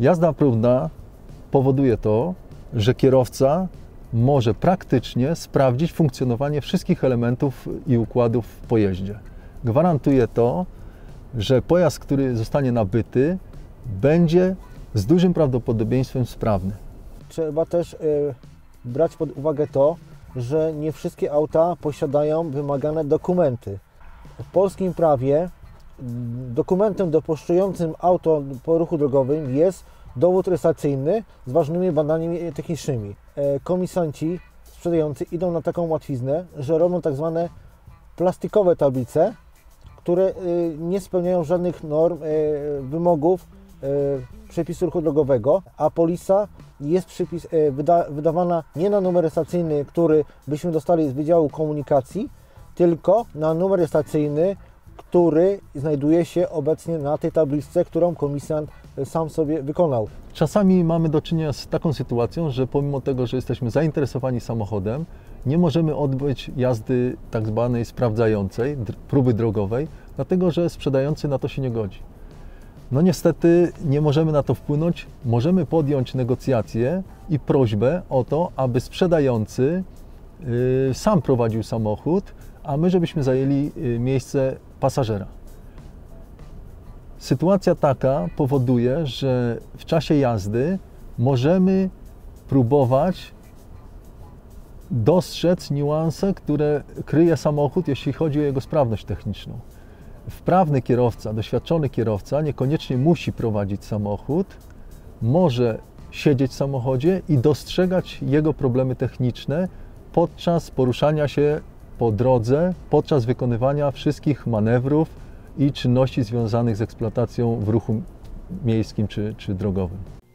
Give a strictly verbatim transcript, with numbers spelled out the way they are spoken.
Jazda próbna powoduje to, że kierowca może praktycznie sprawdzić funkcjonowanie wszystkich elementów i układów w pojeździe. Gwarantuje to, że pojazd, który zostanie nabyty, będzie z dużym prawdopodobieństwem sprawny. Trzeba też y, brać pod uwagę to, że nie wszystkie auta posiadają wymagane dokumenty. W polskim prawie dokumentem dopuszczającym auto po ruchu drogowym jest dowód rejestracyjny z ważnymi badaniami technicznymi. Komisanci sprzedający idą na taką łatwiznę, że robią tak zwane plastikowe tablice, które nie spełniają żadnych norm, wymogów przepisu ruchu drogowego, a polisa jest przypis, wyda, wydawana nie na numer rejestracyjny, który byśmy dostali z Wydziału Komunikacji, tylko na numer rejestracyjny, który znajduje się obecnie na tej tabliczce, którą komisjant sam sobie wykonał. Czasami mamy do czynienia z taką sytuacją, że pomimo tego, że jesteśmy zainteresowani samochodem, nie możemy odbyć jazdy tak zwanej sprawdzającej, próby drogowej, dlatego że sprzedający na to się nie godzi. No niestety nie możemy na to wpłynąć, możemy podjąć negocjacje i prośbę o to, aby sprzedający yy, sam prowadził samochód, a my żebyśmy zajęli yy, miejsce pasażera. Sytuacja taka powoduje, że w czasie jazdy możemy próbować dostrzec niuanse, które kryje samochód, jeśli chodzi o jego sprawność techniczną. Wprawny kierowca, doświadczony kierowca niekoniecznie musi prowadzić samochód, może siedzieć w samochodzie i dostrzegać jego problemy techniczne podczas poruszania się po drodze, podczas wykonywania wszystkich manewrów i czynności związanych z eksploatacją w ruchu miejskim czy, czy drogowym.